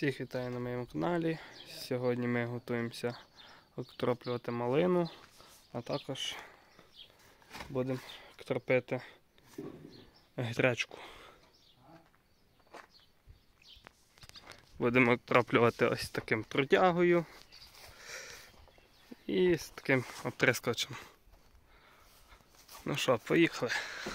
Всіх вітаю на моєму каналі. Сьогодні ми готуємося окроплювати малину, а також будемо кропити гречку. Будемо окроплювати ось таким протягою і з таким оприскувачем. Ну що, поїхали.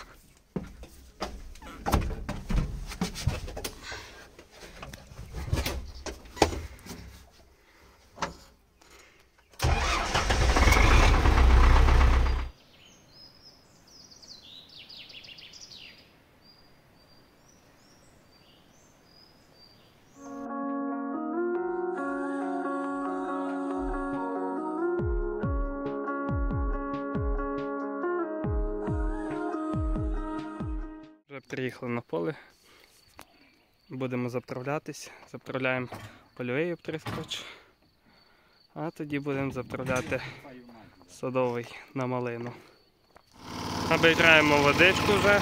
Приїхали на поле, будемо заправлятись, заправляємо польовий оприскувач, а тоді будемо заправляти садовий на малину. Набираємо водичку вже.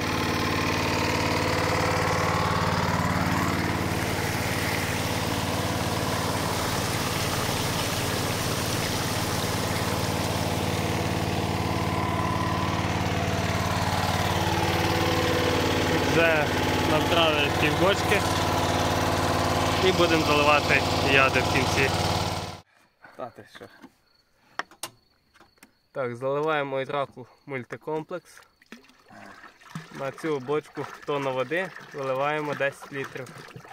Вже набрали півбочки і будемо заливати яди в кінці. Так, заливаємо відраку мультикомплекс. На цю бочку тонну води виливаємо 10 літрів.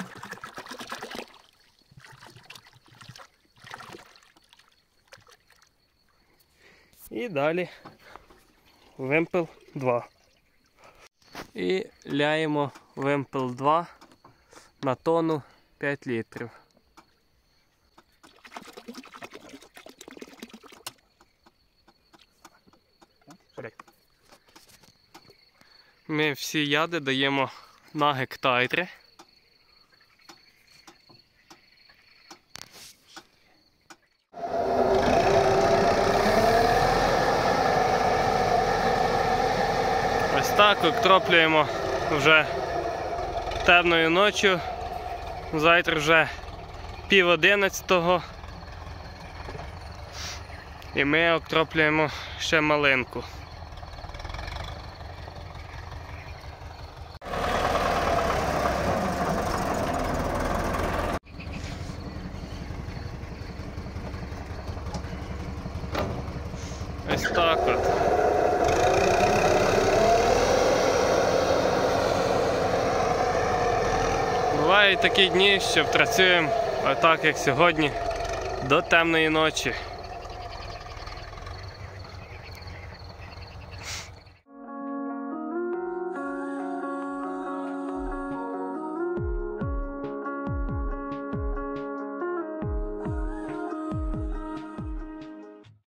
І далі вимпел 2. І ляємо вимпел 2 на тонну 5 літрів. Ми всі яди даємо на гектарі. Ось так окроплюємо вже темною ночі. Завтра вже 10:30 і ми окроплюємо ще малинку. Ось так от. Бувають такі дні, що працюємо отак, як сьогодні, до темної ночі.